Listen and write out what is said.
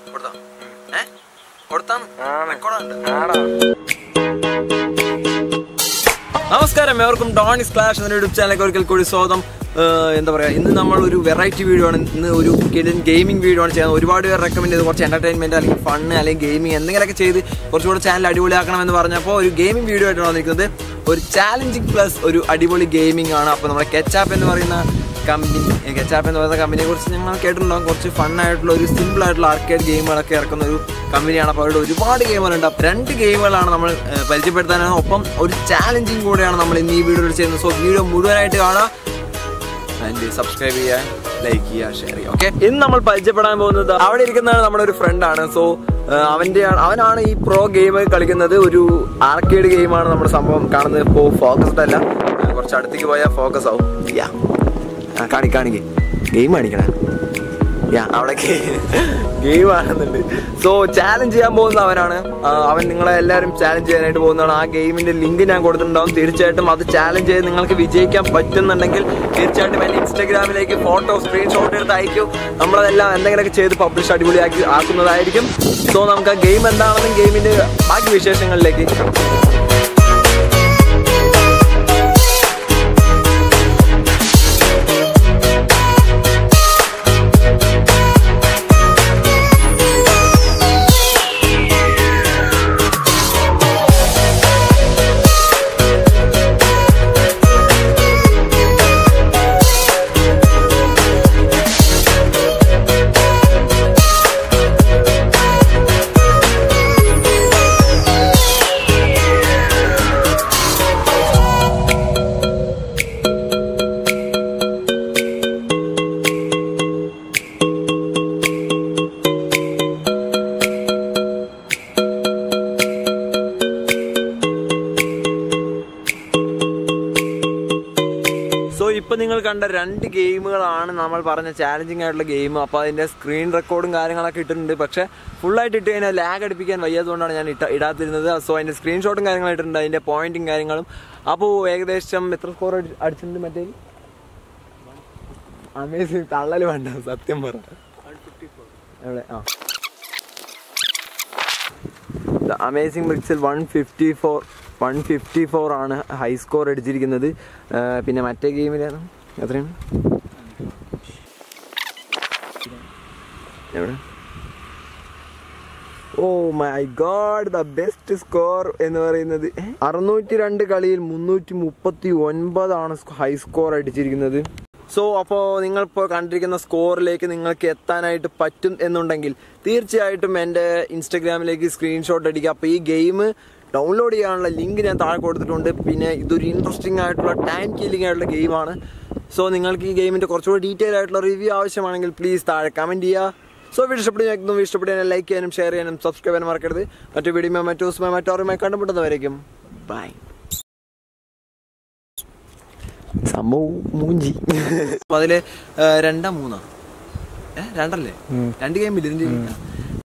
നമസ്കാരം, എവർക്കും ഡോണിസ് ക്ലാഷ് എന്ന യൂട്യൂബ് ചാനലിലേക്ക് ഒരിക്കൽ കൂടി സ്വാഗതം. എന്താ പറയുക, ഇന്ന് നമ്മളൊരു വെറൈറ്റി വീഡിയോ ആണ്, ഇന്ന് ഒരു ഗെയിമിംഗ് വീഡിയോ ആണ് ചെയ്യുന്നത്. ഒരുപാട് പേർ റെക്കമെൻഡ് ചെയ്ത് കുറച്ച് എൻ്റർടൈൻമെൻറ്റ് അല്ലെങ്കിൽ ഫണ്ണ് അല്ലെങ്കിൽ ഗെയിമിംഗ് എന്തെങ്കിലുമൊക്കെ ചെയ്ത് കുറച്ചുകൂടെ ചാനൽ അടിപൊളിയാക്കണമെന്ന് പറഞ്ഞപ്പോൾ ഒരു ഗെയിമിംഗ് വീഡിയോ ആയിട്ടാണ് വന്നിരിക്കുന്നത്. ഒരു ചാലഞ്ചിങ് പ്ലസ് ഒരു അടിപൊളി ഗെയിമിംഗ് ആണ്. അപ്പോൾ നമ്മുടെ കെച്ചാപ്പ് എന്ന് പറയുന്ന കമ്പനിയെ കുറിച്ച് നിങ്ങൾ കേട്ടിട്ടുണ്ടാകും. കുറച്ച് ഫണ്ണായിട്ടുള്ള ഒരു സിമ്പിൾ ആയിട്ടുള്ള ആർക്കേഡ് ഗെയിമുകളൊക്കെ ഇറക്കുന്ന ഒരു കമ്പനിയാണ്. അപ്പോൾ അവരുടെ ഒരുപാട് ഗെയിമുകളുണ്ട്. അപ്പോൾ 2 ഗെയിമുകളാണ് നമ്മൾ പരിചയപ്പെടുത്താനാണ്, ഒപ്പം ഒരു ചാലഞ്ചിങ് കൂടെയാണ് നമ്മൾ ഇന്ന് ഈ വീഡിയോയിൽ ചെയ്യുന്നത്. സോ വീഡിയോ മുഴുവനായിട്ട് കാണാം, ആൻഡ് സബ്സ്ക്രൈബ് ചെയ്യുക, ലൈക്ക് ചെയ്യുക, ഷെയർ ചെയ്യുക. ഓക്കെ, ഇന്ന് നമ്മൾ പരിചയപ്പെടാൻ പോകുന്നത് അവിടെ ഇരിക്കുന്നതാണ് നമ്മുടെ ഒരു ഫ്രണ്ടാണ്. സോ അവനാണ് ഈ പ്രോ ഗെയിം കളിക്കുന്നത്. ഒരു ആർക്കേഡ് ഗെയിമാണ് നമ്മുടെ സംഭവം കാണുന്നത്. ഇപ്പോൾ ഫോക്കസ്ഡ് അല്ല, കുറച്ച് അടുത്തേക്ക് പോയാൽ ഫോക്കസ് ആവും. കാണിക്കേ ഗെയിം കാണിക്കണ അവിടെ ഗെയിം ആണെന്നുണ്ട്. സോ ചാലഞ്ച് ചെയ്യാൻ പോകുന്ന അവനാണ്. അവൻ നിങ്ങളെ എല്ലാവരും ചാലഞ്ച് ചെയ്യാനായിട്ട് പോകുന്നതാണ്. ആ ഗെയിമിന്റെ ലിങ്ക് ഞാൻ കൊടുത്തിട്ടുണ്ടാവും. തീർച്ചയായിട്ടും അത് ചാലഞ്ച് ചെയ്ത് നിങ്ങൾക്ക് വിജയിക്കാൻ പറ്റുന്നുണ്ടെങ്കിൽ തീർച്ചയായിട്ടും എൻ്റെ ഇൻസ്റ്റാഗ്രാമിലേക്ക് ഫോട്ടോ സ്ക്രീൻഷോട്ട് എടുത്ത് അയക്കും. നമ്മളതെല്ലാം എന്തെങ്കിലുമൊക്കെ ചെയ്ത് പബ്ലിഷ് അടിപൊളിയാക്കി ആക്കുന്നതായിരിക്കും. സോ നമുക്ക് ആ ഗെയിം എന്താണെന്നും ഗെയിമിന്റെ ബാക്കി വിശേഷങ്ങളിലേക്ക്. ഇപ്പം നിങ്ങൾ കണ്ട 2 ഗെയിമുകളാണ് നമ്മൾ പറഞ്ഞ ചാലഞ്ചിങ് ആയിട്ടുള്ള ഗെയിം. അപ്പോൾ അതിൻ്റെ സ്ക്രീൻ റെക്കോർഡും കാര്യങ്ങളൊക്കെ ഇട്ടിട്ടുണ്ട്. പക്ഷേ ഫുള്ളായിട്ട് ഇട്ട് കഴിഞ്ഞാൽ ലാഗ് അടിപ്പിക്കാൻ വയ്യാത്തതുകൊണ്ടാണ് ഞാൻ ഇടാത്തിരുന്നത്. സോ അതിൻ്റെ സ്ക്രീൻഷോട്ടും കാര്യങ്ങളും ഇട്ടിട്ടുണ്ട്, അതിൻ്റെ പോയിന്റും കാര്യങ്ങളും. അപ്പോൾ ഏകദേശം എത്ര സ്കോർ അടിച്ചിട്ടുണ്ട്? മറ്റേ അമേസിങ് തള്ളൽ വേണ്ട, സത്യം പറ. എവിടെ? അമേസിങ് ബ്രിക്സിൽ 154 ആണ് ഹൈ സ്കോർ അടിച്ചിരിക്കുന്നത്. പിന്നെ മറ്റേ ഗെയിമിലാണ് എത്രയാണ്? എവിടെ? Oh my god, the best score എന്ന് പറയുന്നത് 602 കളിയിൽ 339 ആണ് ഹൈ സ്കോർ അടിച്ചിരിക്കുന്നത്. സോ അപ്പോൾ നിങ്ങളിപ്പോൾ കണ്ടിരിക്കുന്ന സ്കോറിലേക്ക് നിങ്ങൾക്ക് എത്താനായിട്ട് പറ്റും എന്നുണ്ടെങ്കിൽ തീർച്ചയായിട്ടും എൻ്റെ ഇൻസ്റ്റഗ്രാമിലേക്ക് സ്ക്രീൻഷോട്ട് അടിക്കുക. അപ്പോൾ ഈ ഗെയിം ഡൗൺലോഡ് ചെയ്യാനുള്ള ലിങ്ക് ഞാൻ താഴെ കൊടുത്തിട്ടുണ്ട്. പിന്നെ ഇതൊരു ഇൻട്രസ്റ്റിംഗ് ആയിട്ടുള്ള ടൈം കില്ലിംഗ് ആയിട്ടുള്ള ഗെയിമാണ്. സോ നിങ്ങൾക്ക് ഈ ഗെയിമിൻ്റെ കുറച്ചുകൂടി ഡീറ്റെയിൽ ആയിട്ടുള്ള റിവ്യൂ ആവശ്യമാണെങ്കിൽ പ്ലീസ് താഴെ കമൻറ്റ് ചെയ്യുക. സോ വീഡിയോ ഇഷ്ടപ്പെടുന്ന ലൈക്ക് ചെയ്യാനും ഷെയർ ചെയ്യാനും സബ്സ്ക്രൈബ് ചെയ്യാനും മറക്കരുത്. മറ്റു വീഡിയോ മറ്റോറുമായി കണ്ടുമുട്ടുന്നവരേക്കും ബൈ. സംഭവം മൂഞ്ചി. അപ്പോൾ അതിൽ 2-3 2 ഗെയിമില്ല ഇതിൻ്റെ